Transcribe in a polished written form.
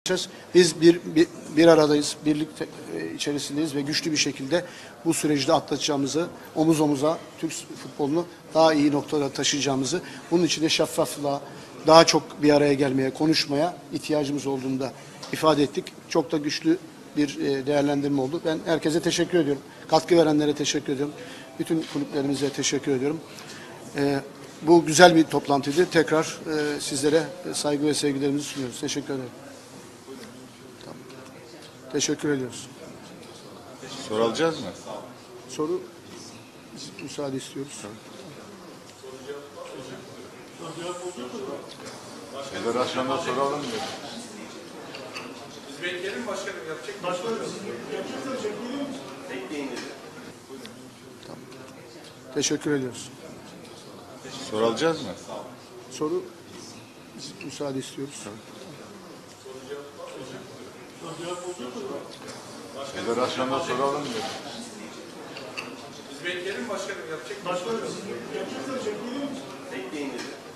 Biz bir aradayız, birlik içerisindeyiz ve güçlü bir şekilde bu süreci de atlatacağımızı, omuz omuza Türk futbolunu daha iyi noktalara taşıyacağımızı, bunun için de şeffaflığa, daha çok bir araya gelmeye, konuşmaya ihtiyacımız olduğunu da ifade ettik. Çok da güçlü bir değerlendirme oldu. Ben herkese teşekkür ediyorum. Katkı verenlere teşekkür ediyorum. Bütün kulüplerimize teşekkür ediyorum. Bu güzel bir toplantıydı. Tekrar sizlere saygı ve sevgilerimizi sunuyoruz. Teşekkür ederim. Teşekkür ediyoruz. Soru alacağız mı? Soru müsaade istiyoruz. Federasyonda soralım mı? Biz bekleyelim başkanım, yapacak Başkanım yapacaksanız bekleyelim. bekleyin dedi. Tamam. Teşekkür ediyoruz. Soru alacağız mı? Soru müsaade istiyoruz. Federasyonda soralım mı? Biz bekleyelim başkanım, yapacak Başkanım yapacaksanız bekleyelim. bekleyin dedi.